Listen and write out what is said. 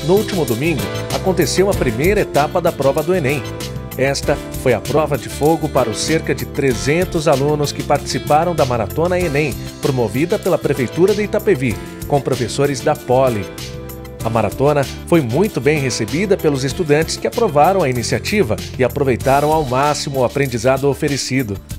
No último domingo, aconteceu a primeira etapa da prova do Enem. Esta foi a prova de fogo para os cerca de 300 alunos que participaram da Maratona Enem, promovida pela Prefeitura de Itapevi, com professores da Poli. A maratona foi muito bem recebida pelos estudantes que aprovaram a iniciativa e aproveitaram ao máximo o aprendizado oferecido.